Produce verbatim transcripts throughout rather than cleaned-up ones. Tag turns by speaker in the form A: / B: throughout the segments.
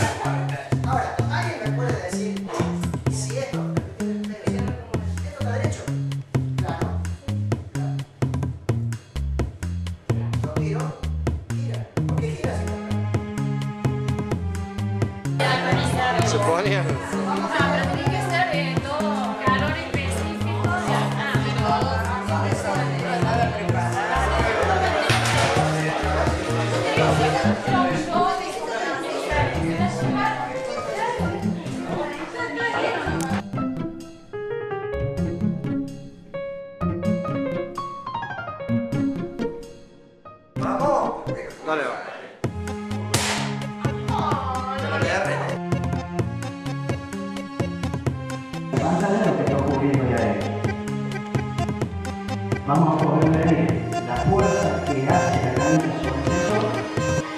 A: Ahora, ¿alguien me puede decir si esto, esto está derecho? Claro. Lo tiro, gira. ¿Por qué gira así?
B: Se pone.
C: Vamos a, pero tiene que ser eh, todo calor específico.
A: ¡Vamos!
B: Dale, va.
D: Pantalla lo que está ocurriendo ya es. Vamos a poder medir la fuerza que hace la cancha sobre el sensor.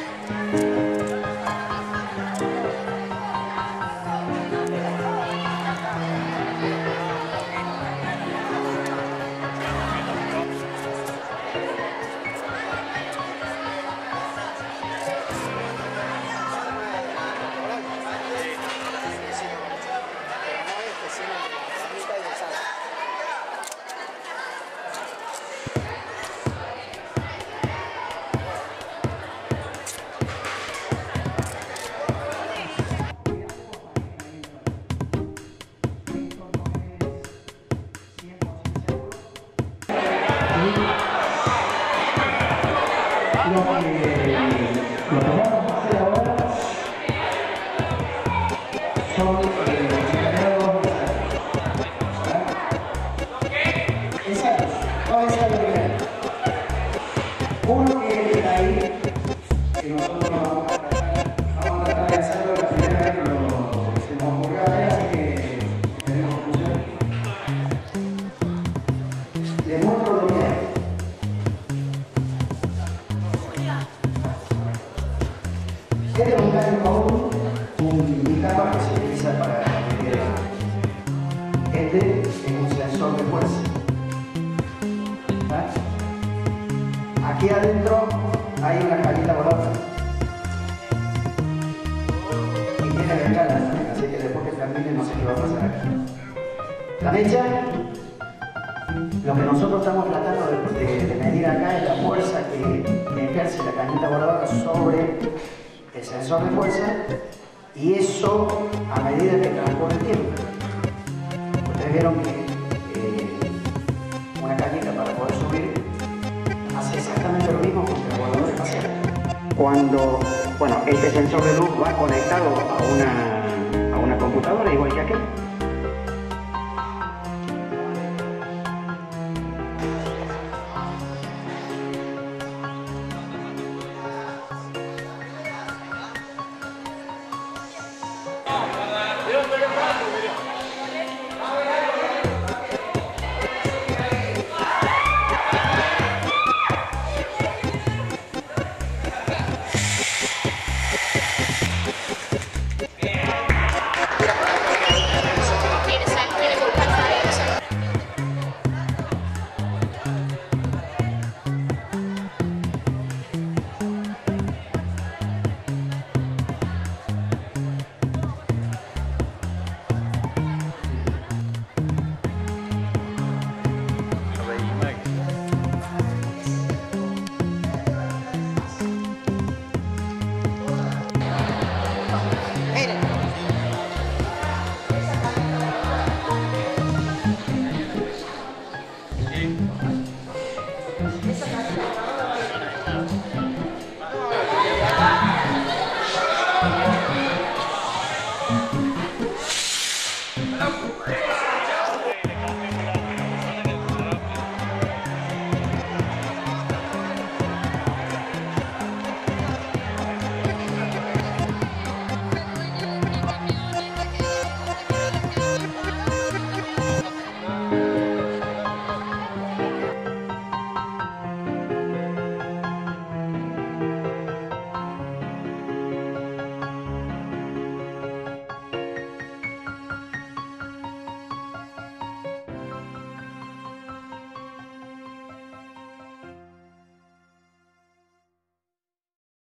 D: Lo que, lo que vamos a hacer ahora son eh, generados ensayos, dos ensayos diferentes. Uno que está ahí, que nosotros vamos a tratar, vamos a tratar de hacerlo la primera vez que lo, se nos ocurrió a ver, así que tenemos que funcione. Les muestro lo que hay. Este es un cambio común, un indicador que se utiliza para medir el. Este es un sensor de fuerza. ¿Vale? Aquí adentro hay una cajita voladora. Y tiene ventanas también, así que después que termine no sé qué va a pasar acá. La mecha, lo que nosotros estamos tratando de, de, de medir acá es la fuerza que, que ejerce la cañita voladora sobre el sensor de fuerza, y eso a medida que transcurre el tiempo. Ustedes vieron que eh, una cañita para poder subir hace exactamente lo mismo que el volador espacial. Cuando, bueno, este sensor de luz va conectado a una, a una computadora igual que aquel,